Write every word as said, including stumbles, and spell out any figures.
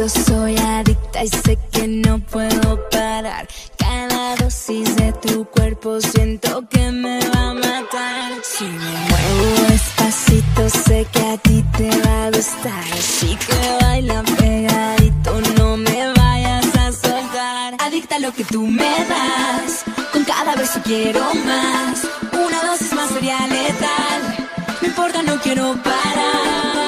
eso soy adicta y sé que no puedo parar. Cada dosis de tu cuerpo siento que me va a matar. Si me muevo despacito sé que a ti te va a gustar. Así que baila pegadito, no me vayas a soltar. Adicta a lo que tú me das, con cada beso quiero más. Una dosis más sería letal, no importa, no quiero parar.